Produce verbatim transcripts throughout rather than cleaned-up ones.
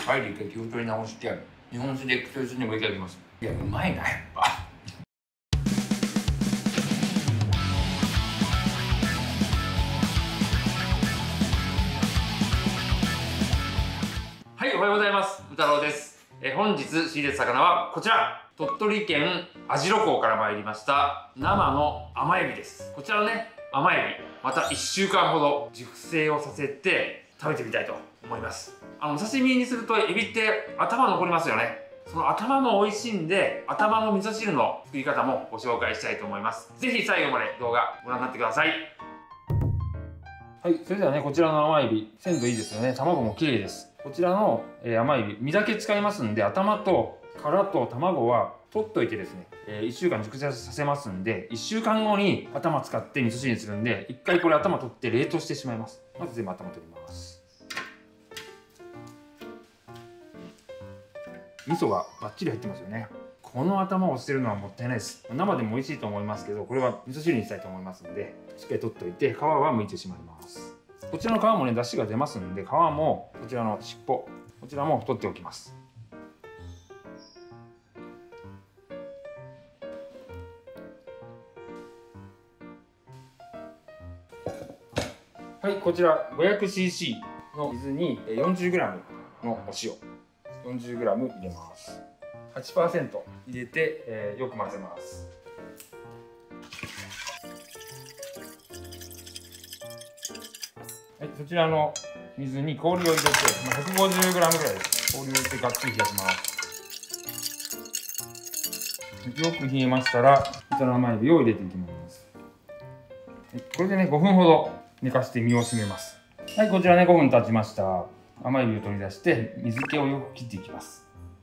帰り一回気を取り直して日本酒で薬酢にもいただきます。いやうまいなやっぱ。はい、おはようございます。宇太郎です。え本日仕入れた魚はこちら、鳥取県網代港から参りました生の甘エビです。こちらのね甘エビ、またいっしゅうかんほど熟成をさせて食べてみたいと思います。あのお刺身にするとエビって頭残りますよね。その頭も美味しいんで、頭の味噌汁の作り方もご紹介したいと思います。ぜひ最後まで動画ご覧になってください。はい、それではね、こちらの甘エビ鮮度いいですよね。卵も綺麗です。こちらの、えー、甘エビ身だけ使いますんで、頭と殻と卵は取っといてですね、えー、いっしゅうかん熟成させますんで、いっしゅうかんごに頭使って味噌汁にするんで、一回これ頭取って冷凍してしまいます。まず全部頭取ります。味噌がバッチリ入ってますよね。この頭を捨てるのはもったいないです。生でも美味しいと思いますけど、これは味噌汁にしたいと思いますので、しっかり取っておいて皮は剥いてしまいます。こちらの皮もね、出汁が出ますんで、皮もこちらの尻尾、こちらも取っておきます。はい、こちら ごひゃくシーシー の水に よんじゅうグラム のお塩 よんじゅうグラム 入れます。はちパーセント 入れて、えー、よく混ぜます。はい、そちらの水に氷を入れて、まあ、ひゃくごじゅうグラム ぐらいです。氷を入れてがっつり冷やします。よく冷えましたら、こちらの甘エビを入れていきます。これでね、ごふんほど寝かして身を締めます。はい、こちらね、ごふん経ちました。甘エビを取り出して水気をよく切っていきます。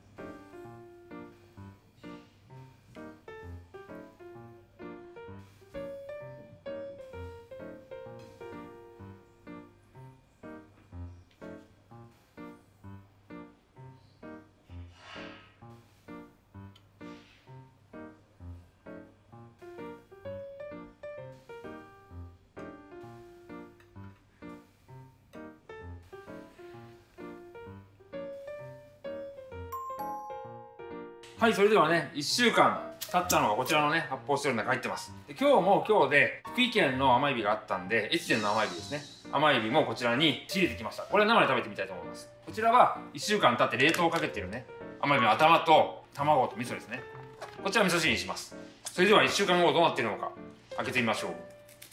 はい、それではね、いっしゅうかん経ったのがこちらのね、発泡スチロールの中に入ってます。で今日も今日で福井県の甘エビがあったんで、越前の甘エビですね。甘エビもこちらに仕入れてきました。これ生で食べてみたいと思います。こちらはいっしゅうかん経って冷凍をかけてるね、甘エビの頭と卵と味噌ですね。こちら味噌汁にします。それではいっしゅうかんごどうなっているのか開けてみましょう。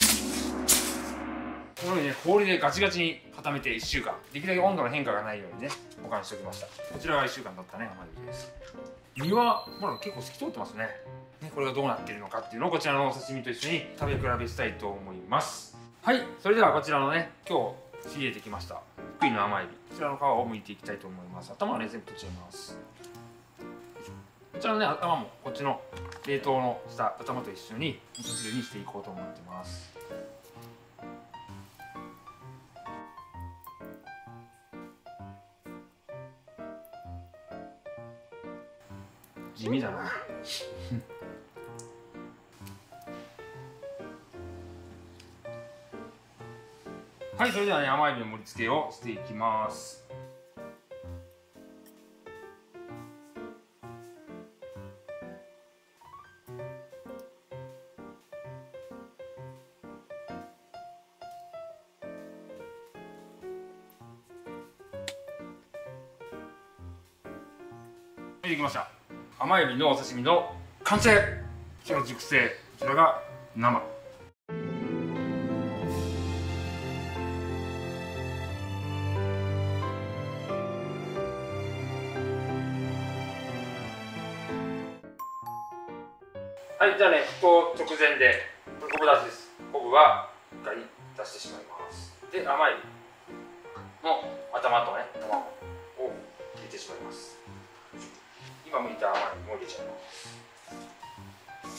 このようにね、氷でガチガチに固めていっしゅうかん、できるだけ温度の変化がないようにね、保管しておきました。こちらがいっしゅうかん経ったね、甘エビです。身はまだ結構透き通ってますね。ね、これがどうなっているのかっていうのをこちらのお刺身と一緒に食べ比べしたいと思います。はい、それではこちらのね、今日仕入れてきました福井の甘エビ、こちらの皮を剥いていきたいと思います。頭はね、全部取っちゃいます。こちらのね、頭もこっちの冷凍のした頭と一緒に味噌汁にしていこうと思ってます。地味だな。はい、それではね、甘エビの盛り付けをしていきます。できました。甘エビのお刺身の完成。こちらが熟成、こちらが生。はい、じゃあね、ここ直前で昆布だしです。昆布は一回出してしまいます。で、甘エビの頭とね、卵を入れてしまいます。今剥いた甘エビも入れちゃいます。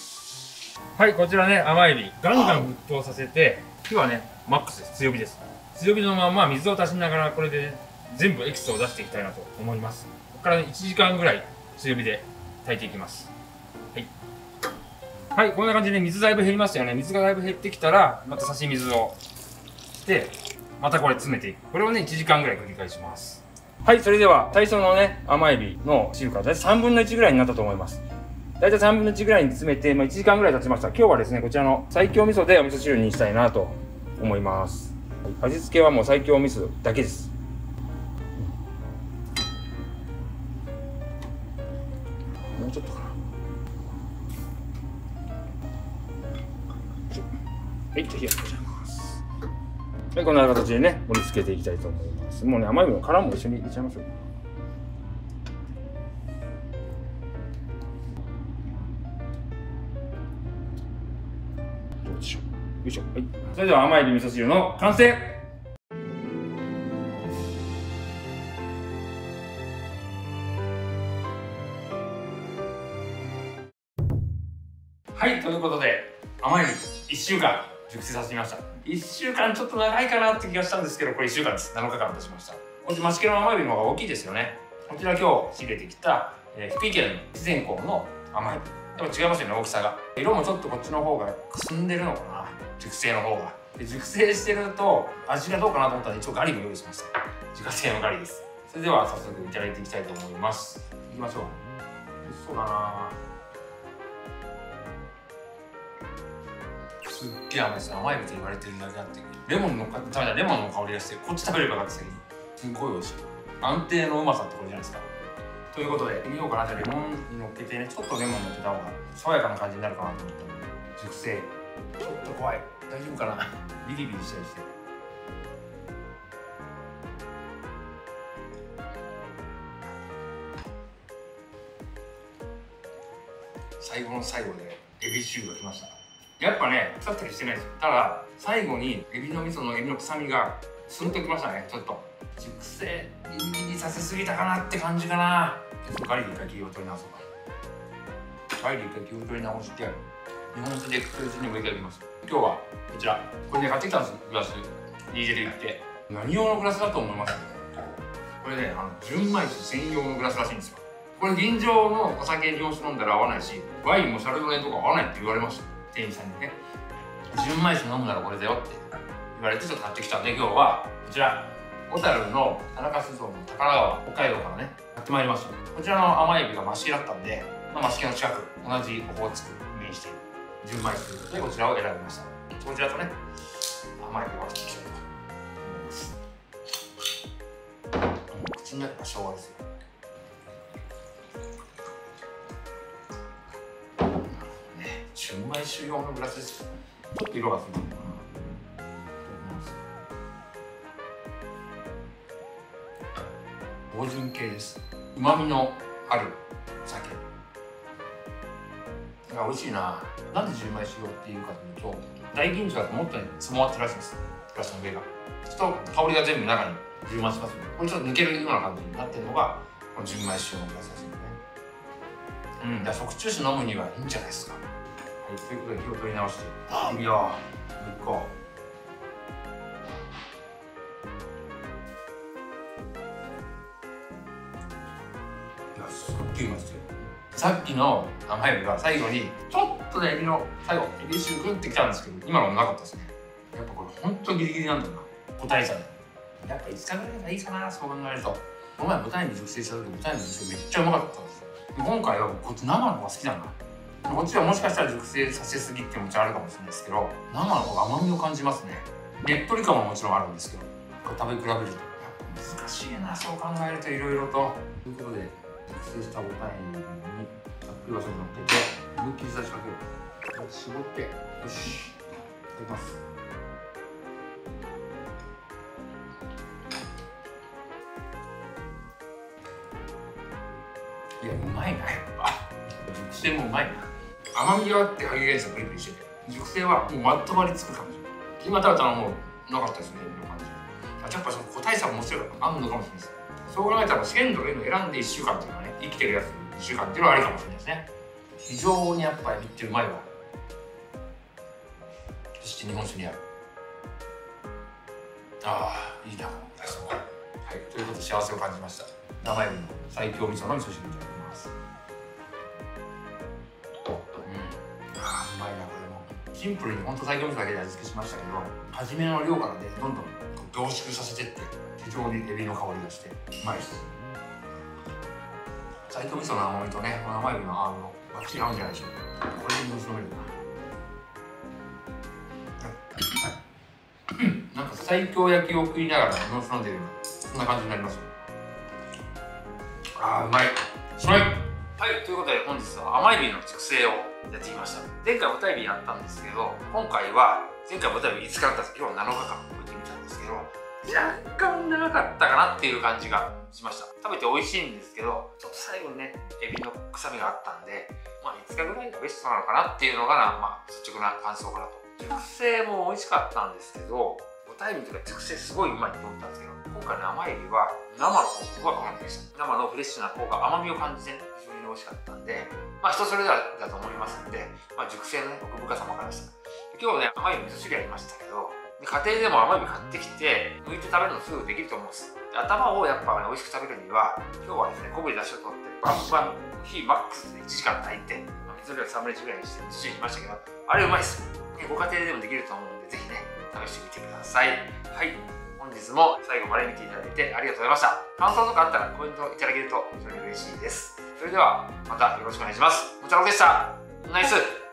はい、こちらね、甘エビガンガン沸騰させて、火はねマックスです。強火です。強火のまま水を足しながら、これで、ね、全部エキスを出していきたいなと思います。ここから、ね、いちじかんぐらい強火で炊いていきます。はい、はい、こんな感じで水だいぶ減りましたよね。水がだいぶ減ってきたら、また差し水をして、またこれ詰めていく。これをねいちじかんぐらい繰り返します。 はい、それでは体操のね甘エビの汁が大体さんぶんのいちぐらいになったと思います。大体さんぶんのいちぐらいに詰めて、まあ、いちじかんぐらい経ちました。今日はですねこちらの西京味噌でお味噌汁にしたいなと思います。はい、味付けはもう西京味噌だけです。もうちょっとかな。はい、じゃあ火がつけちゃいます。はい、こんな形でね盛り付けていきたいと思います。もうね甘エビの殻も一緒に入れちゃいましょう。どうでしょう。よいしょ。はい、それでは甘エビ味噌汁の完成。はい、ということで甘エビいっしゅうかん熟成させてみました。いっしゅうかんちょっと長いかなって気がしたんですけど、これいっしゅうかんです。なのかかんとしました。こっち増毛の甘エビの方が大きいですよね。こちら今日仕入れてきた、えー、福井県の自然港の甘エビ。でも違いますよね、大きさが。色もちょっとこっちの方がくすんでるのかな、熟成の方が。で熟成してると味がどうかなと思ったら一応ガリも用意しました。自家製のガリです。それでは早速いただいていきたいと思います。いきましょう。美味しそうだな。すっげえ甘いです。甘エビと言われてるだけあってレモンの食べたらレモンの香りがして、こっち食べればよかったですけどすごい美味しい。安定のうまさってこれじゃないですか。ということで見ようかな。じゃあレモンに乗っけてね、ちょっとレモン乗っけた方が爽やかな感じになるかなと思ったので。熟成ちょっと怖い。大丈夫かな。ビリビリしたりして。最後の最後でエビ汁がきました。やっぱね腐ったりしてないですよ。ただ最後にエビの味噌のエビの臭みがスンときましたね。ちょっと熟成ギリギリさせすぎたかなって感じかな。ちょっとガリで一回気を取り直そうか。ガリで一回気を取り直して日本酒で口にもいただきます。今日はこちらこれね買ってきたんです。グラスリーゼで行って。何用のグラスだと思います？これねあの純米酒専用のグラスらしいんですよ。これ吟醸のお酒日本酒飲んだら合わないし、ワインもシャルドネとか合わないって言われました。店員さんにね、純米酒飲むならこれだよって言われてちょっと買ってきたんで、今日はこちら小樽の田中酒造の宝川、北海道からね買ってまいりました。こちらの甘エビが増毛だったんで、まあ、増毛の近く同じオホーツクに面している純米酒ということでこちらを選びました。こちらとね甘エビを割っていきたいと思います。口の中が昭和ですよ。純米酒用のグラスです。ちょっと色がついてるかな。芳醇系です。旨味のある酒。いや美味しいな。なんで純米酒用っていうかというと、大吟醸だともっとね積もってるらしいんです。グラスの上が。ちょっと香りが全部中に充満しますよね。これちょっと抜けるような感じになってるのがこの純米酒用のグラスらしいんでね。うん、だから食中酒飲むにはいいんじゃないですか。はい、ということで火を取り直していくよ。いこう。いやすっげえうまいですよ。さっきの甘エビが最後にちょっとねエビの最後エビ汁グンってきたんですけど、今のもなかったですね。やっぱこれほんとギリギリなんだな、個体差で。やっぱいつかぐらいがいいかな、そう考えると。この前舞台に熟成した時舞台の熟成めっちゃうまかったんですよ。今回はこっち生の方が好きだな。こっちはもしかしたら熟成させすぎって気持ちあるかもしれないですけど、生の方が甘みを感じますね。ねっとり感ももちろんあるんですけど、これ食べ比べるとやっぱ難しいな、そう考えるといろいろと。ということで熟成したボタンにたっぷりわさび乗っけて思いっきり差しかける。絞ってよしいただきます。いやうまいな、やっぱ熟成もうまいな。甘みがあって歯切れさプリプリしてて、熟成はもうまとわりつく感じ。今食べたのもうなかったですね、今感じ。やっぱその個体差も面白いあるのかもしれないです。そう考えたら鮮度のいうのを選んでいっしゅうかんっていうのはね、生きてるやついっしゅうかんっていうのはありかもしれないですね。非常にやっぱエビってうまいわ。そして日本酒に合う。ああいいな、確かに。はい、ということで幸せを感じました。生エビの西京味噌の味噌汁いただきます。うん、あーうまいな。これもシンプルにほんと西京味噌だけで味付けしましたけど、初めの量からねどんどん凝縮させてって非常にエビの香りがしてうまいです。西京味噌の甘みとね、この甘エビのハーブのバッチリ合うんじゃないでしょうか。これで水飲めるな。なんか西京焼きを食いながら日本酒飲んでるようなそんな感じになりますよ。あーうまい。うまい。 はい、ということで本日は甘エビの熟成をやってきました。前回ボタエビやったんですけど、今回は前回ボタエビいつかだったんですけど、今日はなのかかん置いてみたんですけど、若干長かったかなっていう感じがしました。食べて美味しいんですけど、ちょっと最後にねエビの臭みがあったんで、まあいつかぐらいがベストなのかなっていうのがな、まあ率直な感想かなと。熟成も美味しかったんですけど、ボタエビとか熟成すごいうまいと思ったんですけど、今回の甘エビは生の方が甘みでした。生のフレッシュな方が甘みを感じて非常に美味しかったんで、まあ人それぞれだと思いますんで、まあ、熟成のね奥深さも分かりました。今日ね甘エビ味噌汁やりましたけど、家庭でも甘エビ買ってきて剥いて食べるのすぐできると思うんです。で頭をやっぱ、ね、美味しく食べるには、今日はですね昆布で出汁を取ってバンバン火マックスでいちじかん炊いて、まあ、水の量さんぶんのいちぐらいにして味噌汁にしましたけど、あれうまいです。ご家庭でもできると思うんで、ぜひね試してみてください。はい、本日も最後まで見ていただいてありがとうございました。感想とかあったらコメントいただけると非常に嬉しいです。それではまたよろしくお願いします。もちろんでした。ナイス。